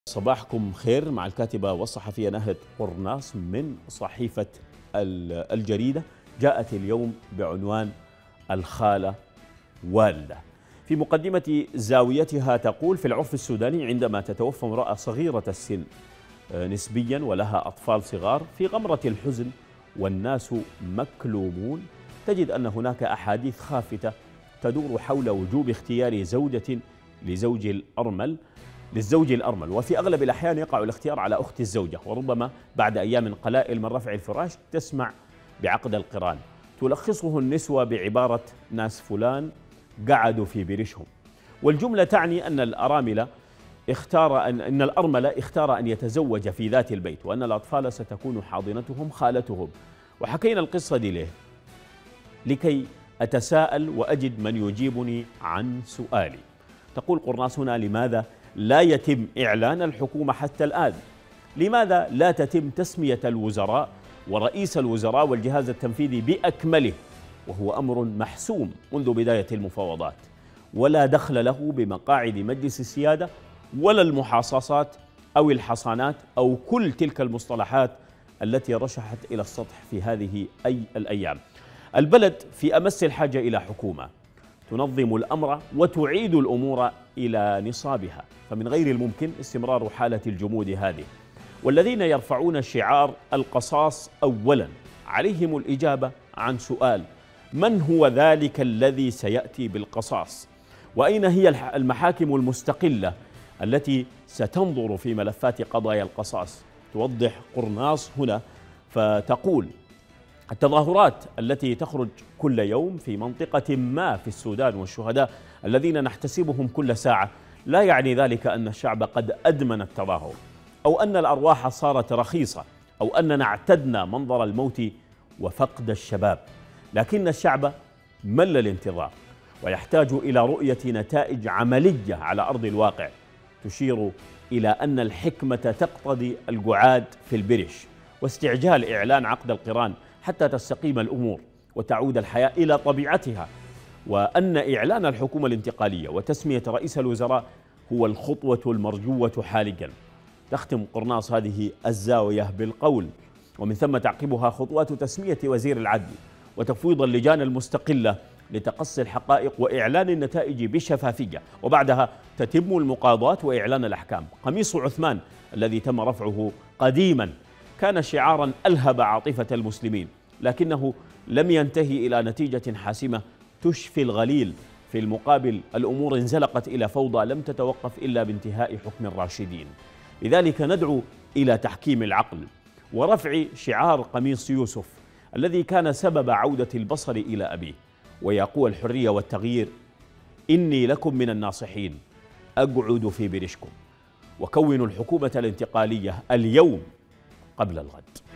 صباحكم خير مع الكاتبة والصحفية نهد قرناص من صحيفة الجريدة. جاءت اليوم بعنوان الخالة والدة. في مقدمة زاويتها تقول: في العرف السوداني عندما تتوفى امرأة صغيرة السن نسبيا ولها أطفال صغار في غمرة الحزن والناس مكلومون، تجد أن هناك أحاديث خافتة تدور حول وجوب اختيار زوجة للزوج الأرمل، وفي أغلب الأحيان يقع الاختيار على أخت الزوجة، وربما بعد أيام قلائل من رفع الفراش تسمع بعقد القران. تلخصه النسوة بعبارة: ناس فلان قعدوا في برشهم. والجملة تعني أن الأرمل اختار أن يتزوج في ذات البيت، وأن الأطفال ستكون حاضنتهم خالتهم. وحكينا القصة دي ليه؟ لكي أتساءل وأجد من يجيبني عن سؤالي. تقول قرناص هنا: لماذا لا يتم إعلان الحكومة حتى الآن؟ لماذا لا تتم تسمية الوزراء ورئيس الوزراء والجهاز التنفيذي بأكمله، وهو أمر محسوم منذ بداية المفاوضات، ولا دخل له بمقاعد مجلس السيادة ولا المحاصصات أو الحصانات أو كل تلك المصطلحات التي رشحت إلى السطح في هذه الأيام. البلد في أمس الحاجة إلى حكومة تنظم الأمر وتعيد الأمور إلى نصابها، فمن غير الممكن استمرار حالة الجمود هذه. والذين يرفعون شعار القصاص أولا عليهم الإجابة عن سؤال: من هو ذلك الذي سيأتي بالقصاص؟ وأين هي المحاكم المستقلة التي ستنظر في ملفات قضايا القصاص؟ توضح قرناص هنا فتقول: التظاهرات التي تخرج كل يوم في منطقة ما في السودان والشهداء الذين نحتسبهم كل ساعة لا يعني ذلك أن الشعب قد أدمن التظاهر، أو أن الأرواح صارت رخيصة، أو أننا اعتدنا منظر الموت وفقد الشباب. لكن الشعب مل الانتظار ويحتاج إلى رؤية نتائج عملية على أرض الواقع تشير إلى أن الحكمة تقتضي القعاد في البرش واستعجال إعلان عقد القران حتى تستقيم الأمور وتعود الحياة إلى طبيعتها، وأن إعلان الحكومة الانتقالية وتسمية رئيس الوزراء هو الخطوة المرجوة حاليا. تختم قرناص هذه الزاوية بالقول: ومن ثم تعقبها خطوات تسمية وزير العدل وتفويض اللجان المستقلة لتقصي الحقائق وإعلان النتائج بشفافية، وبعدها تتم المقاضاة وإعلان الأحكام. قميص عثمان الذي تم رفعه قديما كان شعارا ألهب عاطفة المسلمين، لكنه لم ينتهي إلى نتيجة حاسمة تشفي الغليل. في المقابل الأمور انزلقت إلى فوضى لم تتوقف إلا بانتهاء حكم الراشدين. لذلك ندعو إلى تحكيم العقل ورفع شعار قميص يوسف الذي كان سبب عودة البصر إلى أبيه: ويا قوى الحرية والتغيير إني لكم من الناصحين، أقعد في برشكم. وكونوا الحكومة الانتقالية اليوم قبل الغد.